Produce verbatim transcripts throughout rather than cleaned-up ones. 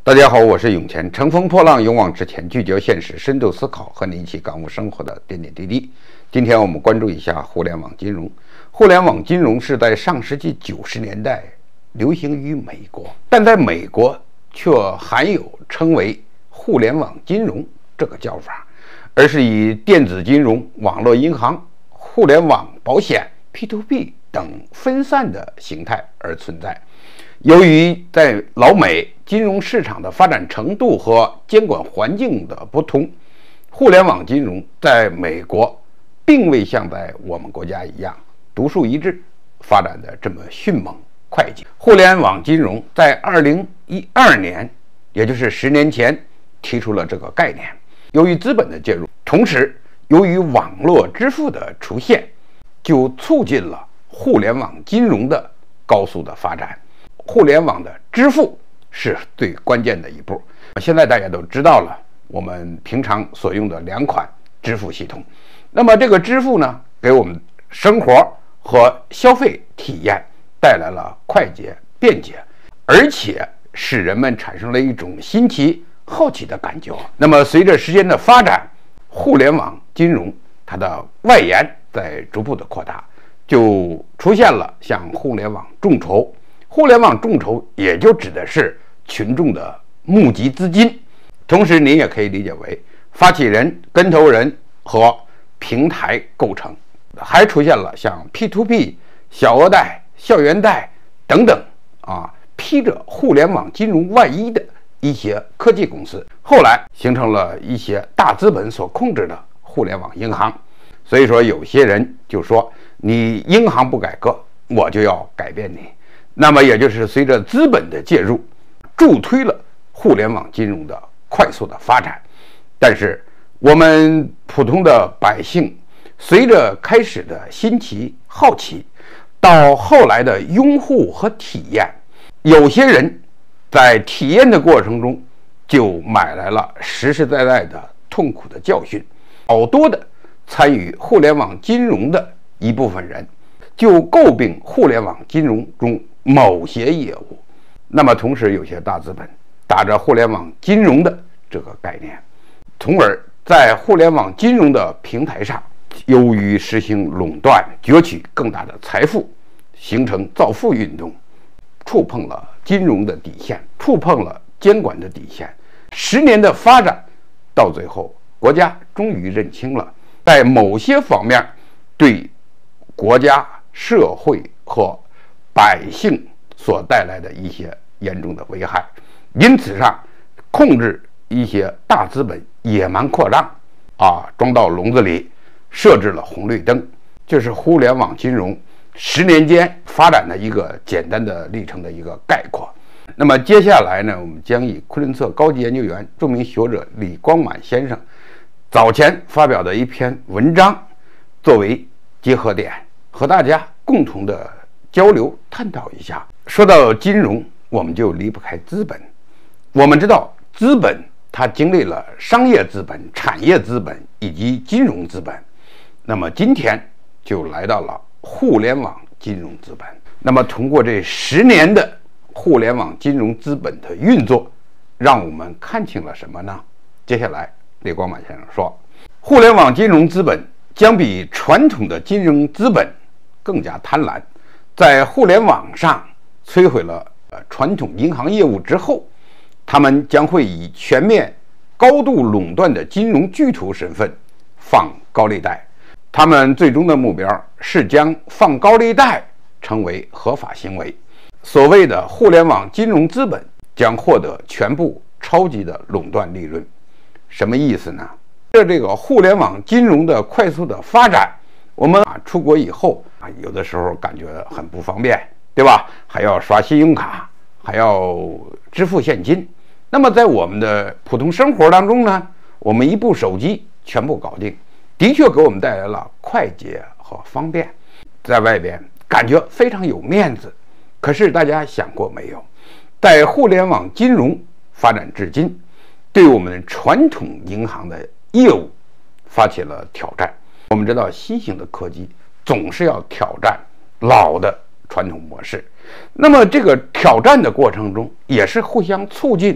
大家好，我是永乾，乘风破浪，勇往直前，聚焦现实，深度思考，和你一起感悟生活的点点滴滴。今天我们关注一下互联网金融。互联网金融是在上世纪九十年代流行于美国，但在美国却含有称为互联网金融这个叫法，而是以电子金融、网络银行、互联网保险 P to P 等分散的形态而存在。由于在老美金融市场的发展程度和监管环境的不同，互联网金融在美国并未像在我们国家一样独树一帜，发展的这么迅猛快捷。互联网金融在二零一二年，也就是十年前提出了这个概念。由于资本的介入，同时由于网络支付的出现，就促进了互联网金融的高速的发展。互联网的支付是最关键的一步。现在大家都知道了，我们平常所用的两款支付系统，那么这个支付呢，给我们生活和消费体验带来了快捷、便捷，而且使人们产生了一种新奇、好奇的感觉。那么随着时间的发展，互联网金融它的外延在逐步的扩大，就出现了像互联网众筹。互联网众筹也就指的是群众的募集资金，同时您也可以理解为发起人、跟投人和平台构成。还出现了像 P to P、小额贷、校园贷等等啊，披着互联网金融外衣的一些科技公司，后来形成了一些大资本所控制的互联网银行。所以说有些人就说，你银行不改革，我就要改变你。那么也就是随着资本的介入，助推了互联网金融的快速的发展。但是我们普通的百姓，随着开始的新奇好奇，到后来的拥护和体验，有些人在体验的过程中就买来了实实在在的痛苦的教训。好多的参与互联网金融的一部分人就诟病互联网金融中某些业务。那么同时有些大资本打着互联网金融的这个概念，从而在互联网金融的平台上，由于实行垄断，攫取更大的财富，形成造富运动，触碰了金融的底线，触碰了监管的底线。十年的发展到最后，国家终于认清了在某些方面对国家、社会和百姓所带来的一些严重的危害，因此上控制一些大资本野蛮扩张啊，装到笼子里，设置了红绿灯。这是互联网金融十年间发展的一个简单的历程的一个概括。那么接下来呢，我们将以昆仑策高级研究员、著名学者李光满先生早前发表的一篇文章作为结合点，和大家共同的交流探讨一下。说到金融，我们就离不开资本。我们知道资本它经历了商业资本、产业资本以及金融资本，那么今天就来到了互联网金融资本。那么通过这十年的互联网金融资本的运作，让我们看清了什么呢？接下来李光满先生说，互联网金融资本将比传统的金融资本更加贪婪，在互联网上摧毁了传统银行业务之后，他们将会以全面高度垄断的金融巨头身份放高利贷。他们最终的目标是将放高利贷成为合法行为。所谓的互联网金融资本将获得全部超级的垄断利润。什么意思呢？这这个互联网金融的快速的发展，我们啊出国以后啊，有的时候感觉很不方便，对吧？还要刷信用卡，还要支付现金。那么在我们的普通生活当中呢，我们一部手机全部搞定，的确给我们带来了快捷和方便，在外边感觉非常有面子。可是大家想过没有，在互联网金融发展至今，对我们传统银行的业务发起了挑战。我们知道新型的科技总是要挑战老的传统模式，那么这个挑战的过程中也是互相促进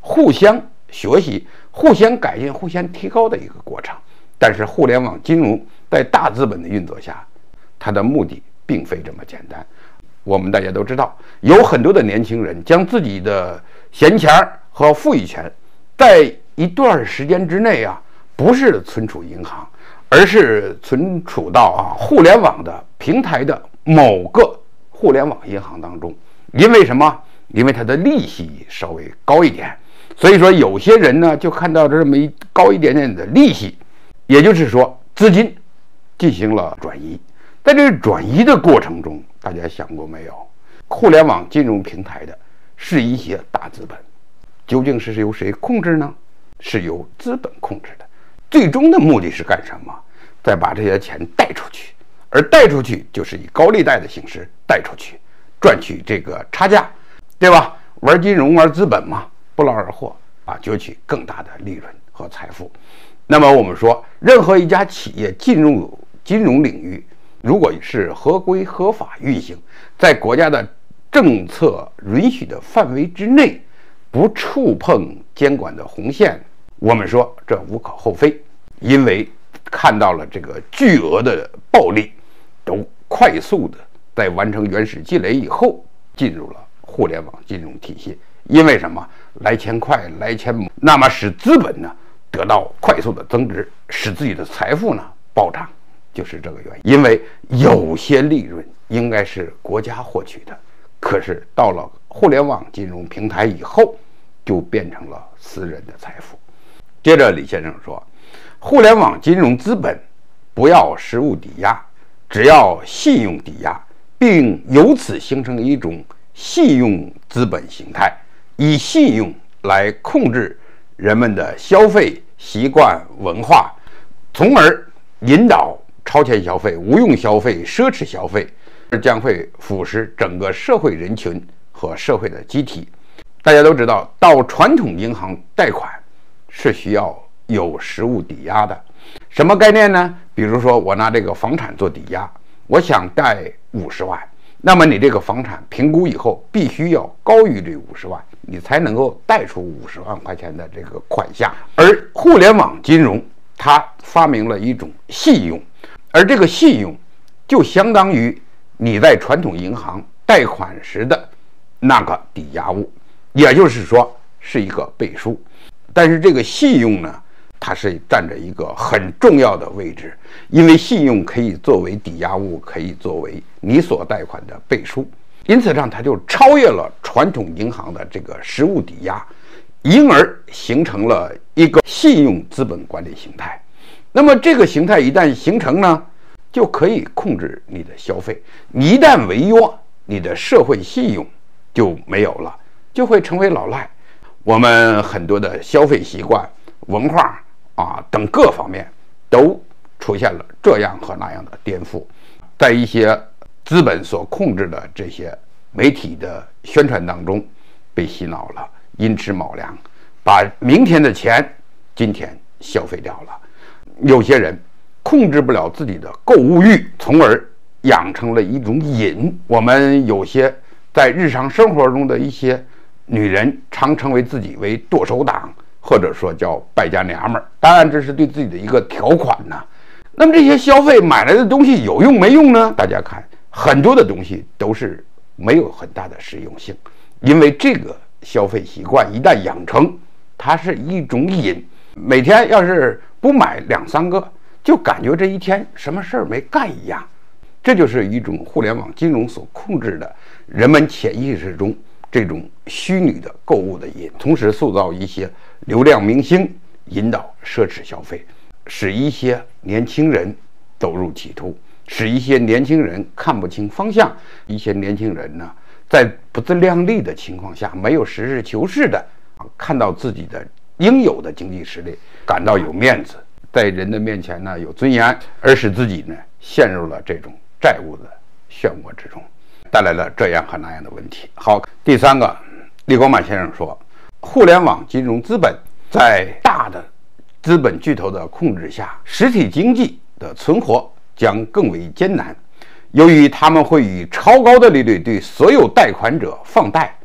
互相学习、互相改进、互相提高的一个过程。但是互联网金融在大资本的运作下，它的目的并非这么简单。我们大家都知道，有很多的年轻人将自己的闲钱和富裕钱在一段时间之内啊，不是存储银行，而是存储到啊互联网的平台的某个互联网银行当中。因为什么？因为它的利息稍微高一点，所以说有些人呢就看到这么一高一点点的利息，也就是说资金进行了转移。在这个转移的过程中，大家想过没有？互联网金融平台的是一些大资本，究竟是由谁控制呢？是由资本控制的。最终的目的是干什么？再把这些钱贷出去，而贷出去就是以高利贷的形式贷出去，赚取这个差价，对吧？玩金融玩资本嘛，不劳而获啊，攫取更大的利润和财富。那么我们说，任何一家企业进入金融领域，如果是合规合法运行，在国家的政策允许的范围之内，不触碰监管的红线，我们说这无可厚非。因为看到了这个巨额的暴利都快速的在完成原始积累以后进入了互联网金融体系。因为什么？来钱快，来钱猛，那么使资本呢得到快速的增值，使自己的财富呢暴涨，就是这个原因。因为有些利润应该是国家获取的，可是到了互联网金融平台以后，就变成了私人的财富。接着李先生说，互联网金融资本不要实物抵押，只要信用抵押，并由此形成一种信用资本形态，以信用来控制人们的消费习惯文化，从而引导超前消费、无用消费、奢侈消费，将会腐蚀整个社会人群和社会的机体。大家都知道，到传统银行贷款是需要有实物抵押的。什么概念呢？比如说我拿这个房产做抵押，我想贷五十万，那么你这个房产评估以后必须要高于这五十万，你才能够贷出五十万块钱的这个款项。而互联网金融它发明了一种信用，而这个信用就相当于你在传统银行贷款时的那个抵押物，也就是说是一个背书。但是这个信用呢，它是占着一个很重要的位置，因为信用可以作为抵押物，可以作为你所贷款的背书，因此上它就超越了传统银行的这个实物抵押，因而形成了一个信用资本管理形态。那么这个形态一旦形成呢，就可以控制你的消费。你一旦违约，你的社会信用就没有了，就会成为老赖。我们很多的消费习惯、文化啊等各方面都出现了这样和那样的颠覆，在一些资本所控制的这些媒体的宣传当中被洗脑了，寅吃卯粮，把明天的钱今天消费掉了。有些人控制不了自己的购物欲，从而养成了一种瘾。我们有些在日常生活中的一些女人常称为自己为剁手党，或者说叫败家娘们儿，当然这是对自己的一个条款呢。那么这些消费买来的东西有用没用呢？大家看，很多的东西都是没有很大的实用性，因为这个消费习惯一旦养成，它是一种瘾。每天要是不买两三个，就感觉这一天什么事儿没干一样。这就是一种互联网金融所控制的人们潜意识中这种虚拟的购物的瘾，同时塑造一些流量明星，引导奢侈消费，使一些年轻人走入歧途，使一些年轻人看不清方向，一些年轻人呢，在不自量力的情况下，没有实事求是的看到自己的应有的经济实力，感到有面子，在人的面前呢有尊严，而使自己呢陷入了这种债务的漩涡之中，带来了这样和那样的问题。好，第三个，李国满先生说，互联网金融资本在大的资本巨头的控制下，实体经济的存活将更为艰难。由于他们会以超高的利率对所有贷款者放贷，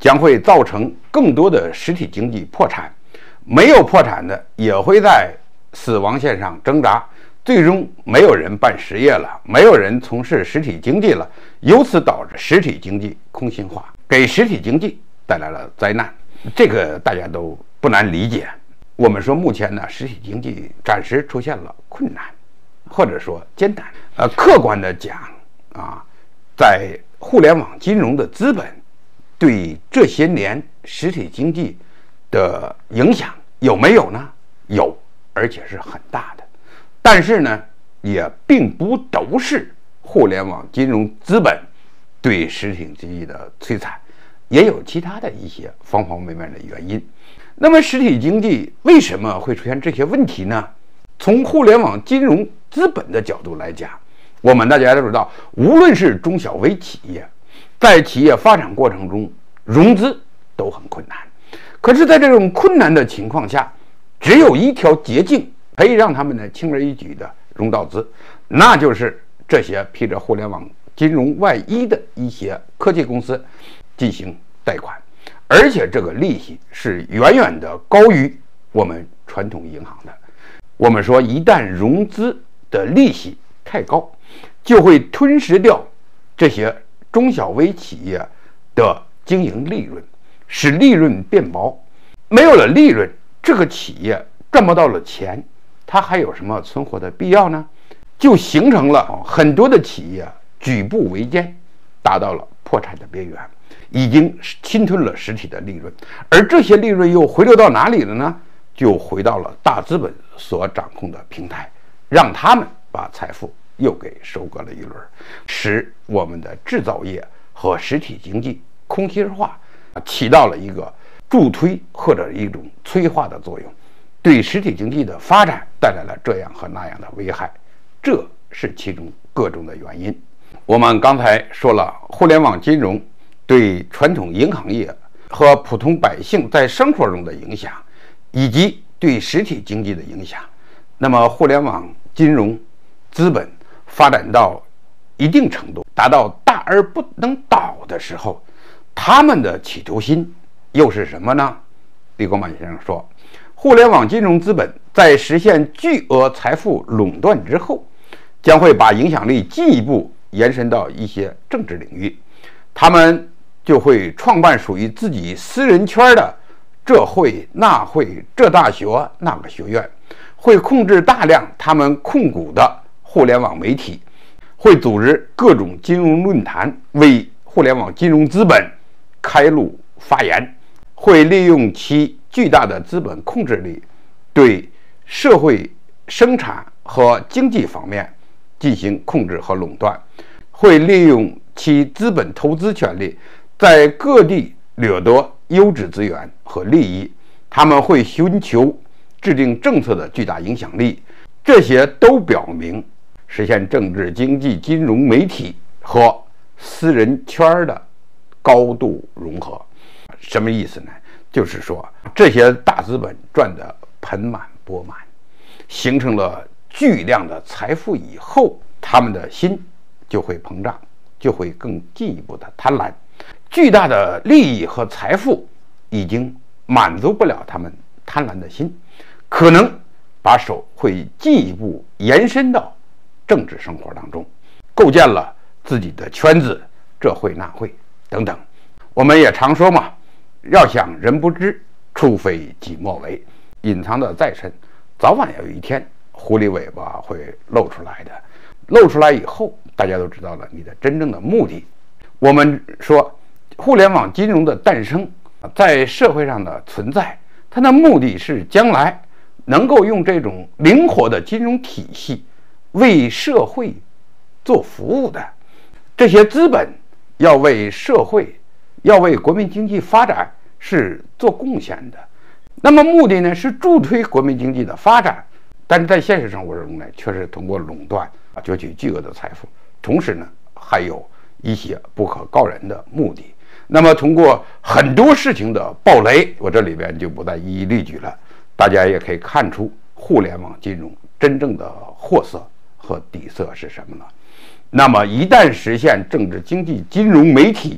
将会造成更多的实体经济破产，没有破产的也会在死亡线上挣扎，最终没有人办实业了，没有人从事实体经济了，由此导致实体经济空心化，给实体经济带来了灾难。这个大家都不难理解。我们说目前呢，实体经济暂时出现了困难，或者说艰难。呃，客观的讲啊，在互联网金融的资本对这些年实体经济的影响有没有呢？有，而且是很大的。但是呢，也并不都是互联网金融资本对实体经济的摧残，也有其他的一些方方面面的原因。那么实体经济为什么会出现这些问题呢？从互联网金融资本的角度来讲，我们大家都知道，无论是中小微企业，在企业发展过程中融资都很困难。可是在这种困难的情况下，只有一条捷径可以让他们呢轻而易举的融到资，那就是这些披着互联网金融外衣的一些科技公司进行贷款，而且这个利息是远远的高于我们传统银行的。我们说，一旦融资的利息太高，就会吞噬掉这些中小微企业的经营利润，使利润变薄。没有了利润，这个企业赚不到了钱，它还有什么存活的必要呢？就形成了很多的企业举步维艰，达到了破产的边缘，已经侵吞了实体的利润。而这些利润又回流到哪里了呢？就回到了大资本所掌控的平台，让他们把财富又给收割了一轮，使我们的制造业和实体经济空心化，起到了一个助推或者一种催化的作用，对实体经济的发展带来了这样和那样的危害，这是其中各种的原因。我们刚才说了，互联网金融对传统银行业和普通百姓在生活中的影响，以及对实体经济的影响。那么互联网金融资本发展到一定程度，达到大而不能倒的时候，他们的企图心又是什么呢？李国满先生说，互联网金融资本在实现巨额财富垄断之后，将会把影响力进一步延伸到一些政治领域，他们就会创办属于自己私人圈的这会那会这大学那个学院，会控制大量他们控股的互联网媒体，会组织各种金融论坛，为互联网金融资本开路发言，会利用其巨大的资本控制力，对社会生产和经济方面进行控制和垄断，会利用其资本投资权利，在各地掠夺优质资源和利益。他们会寻求制定政策的巨大影响力，这些都表明实现政治、经济、金融、媒体和私人圈的高度融合。什么意思呢？就是说，这些大资本赚得盆满钵满，形成了巨量的财富以后，他们的心就会膨胀，就会更进一步的贪婪。巨大的利益和财富已经满足不了他们贪婪的心，可能把手会进一步延伸到政治生活当中，构建了自己的圈子，这会那会等等。我们也常说嘛，要想人不知，除非己莫为。隐藏的再深，早晚有一天狐狸尾巴会露出来的。露出来以后，大家都知道了你的真正的目的。我们说，互联网金融的诞生，在社会上的存在，它的目的是将来能够用这种灵活的金融体系为社会做服务的。这些资本要为社会，要为国民经济发展是做贡献的。那么目的呢，是助推国民经济的发展，但是在现实生活中呢，却是通过垄断啊攫取巨额的财富，同时呢，还有一些不可告人的目的。那么通过很多事情的爆雷，我这里边就不再一一例举了，大家也可以看出互联网金融真正的货色和底色是什么了。那么一旦实现政治、经济、金融、媒体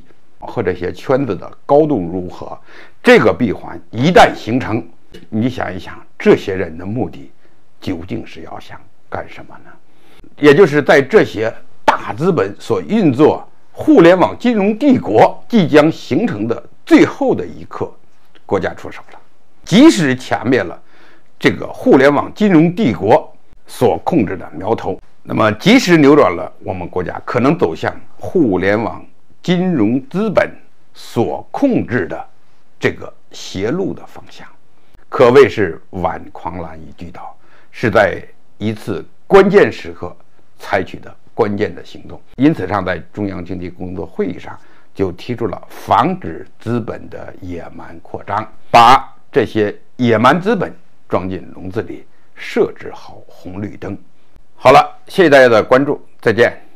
和这些圈子的高度如何。这个闭环一旦形成，你想一想，这些人的目的究竟是要想干什么呢？也就是在这些大资本所运作互联网金融帝国即将形成的最后的一刻，国家出手了，及时掐灭了这个互联网金融帝国所控制的苗头，那么及时扭转了我们国家可能走向互联网金融资本所控制的这个邪路的方向，可谓是挽狂澜于巨岛，是在一次关键时刻采取的关键的行动。因此上，在中央经济工作会议上就提出了防止资本的野蛮扩张，把这些野蛮资本装进笼子里，设置好红绿灯。好了，谢谢大家的关注，再见。